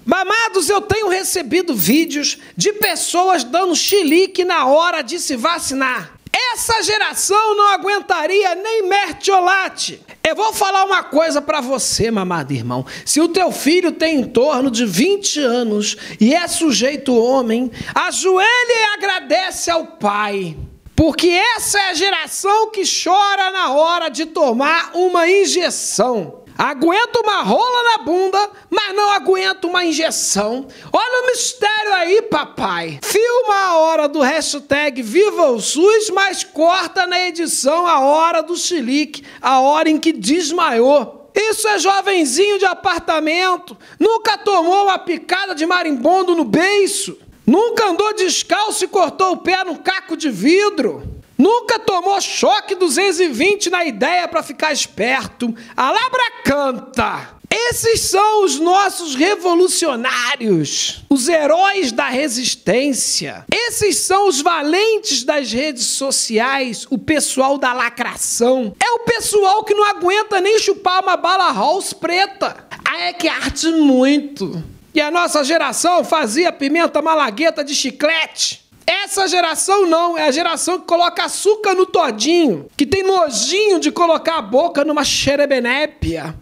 Mamados, eu tenho recebido vídeos de pessoas dando chilique na hora de se vacinar. Essa geração não aguentaria nem mertiolate. Eu vou falar uma coisa pra você, mamado irmão. Se o teu filho tem em torno de 20 anos e é sujeito homem, ajoelha e agradece ao pai. Porque essa é a geração que chora na hora de tomar uma injeção. Aguento uma rola na bunda, mas não aguento uma injeção. Olha o mistério aí, papai. Filma a hora do hashtag Viva o SUS, mas corta na edição a hora do chilique, a hora em que desmaiou. Isso é jovenzinho de apartamento. Nunca tomou uma picada de marimbondo no beiço. Nunca andou descalço e cortou o pé num caco de vidro. Nunca tomou choque 220 na ideia para ficar esperto. Alabra canta. Esses são os nossos revolucionários, os heróis da resistência. Esses são os valentes das redes sociais, o pessoal da lacração. É o pessoal que não aguenta nem chupar uma bala Halls preta. Ah, é que arte muito. E a nossa geração fazia pimenta malagueta de chiclete. Essa geração não, é a geração que coloca açúcar no todinho, que tem nojinho de colocar a boca numa xerebenépia.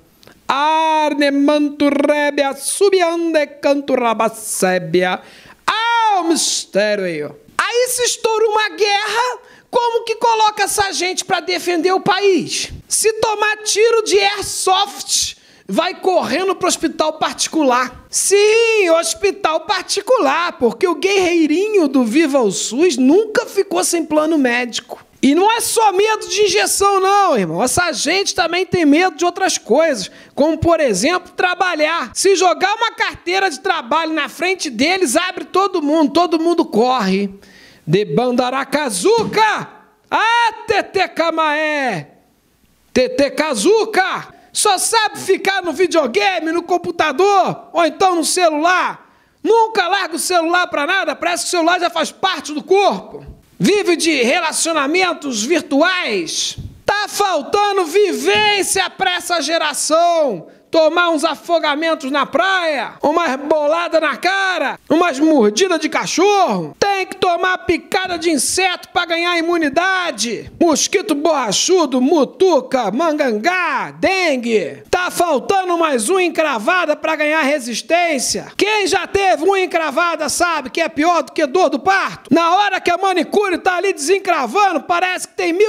Arnemanturrebia, subiande canturabacébia. Ah, o mistério aí, ó. Aí se estoura uma guerra, como que coloca essa gente pra defender o país? Se tomar tiro de airsoft, vai correndo pro hospital particular. Sim, hospital particular, porque o guerreirinho do Viva o SUS nunca ficou sem plano médico. E não é só medo de injeção não, irmão. Essa gente também tem medo de outras coisas, como, por exemplo, trabalhar. Se jogar uma carteira de trabalho na frente deles, abre todo mundo corre. De Bandaracazuca! Ah, Tete Camaé! Tete Cazuca! Só sabe ficar no videogame, no computador, ou então no celular. Nunca larga o celular pra nada, parece que o celular já faz parte do corpo. Vive de relacionamentos virtuais. Tá faltando vivência pra essa geração. Tomar uns afogamentos na praia, umas boladas na cara, umas mordidas de cachorro. Tem que tomar picada de inseto para ganhar imunidade. Mosquito borrachudo, mutuca, mangangá, dengue. Tá faltando mais unha encravada para ganhar resistência. Quem já teve unha encravada sabe que é pior do que dor do parto. Na hora que a manicure tá ali desencravando, parece que tem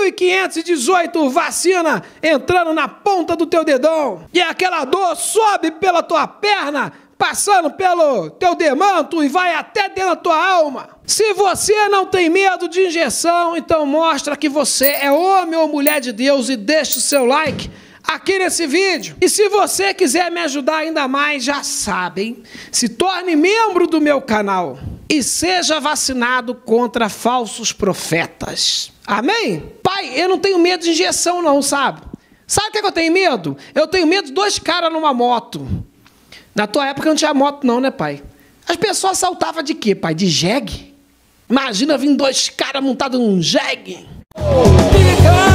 1518 vacina entrando na ponta do teu dedão. E aquela dor sobe pela tua perna, passando pelo teu demanto e vai até dentro da tua alma. Se você não tem medo de injeção, então mostra que você é homem ou mulher de Deus e deixa o seu like aqui nesse vídeo. E se você quiser me ajudar ainda mais, já sabem, se torne membro do meu canal e seja vacinado contra falsos profetas. Amém? Pai, eu não tenho medo de injeção não, sabe? Sabe o que eu tenho medo? Eu tenho medo de dois caras numa moto. Na tua época não tinha moto não, né, pai? As pessoas assaltavam de quê, pai? De jegue? Imagina vir dois caras montados num jegue.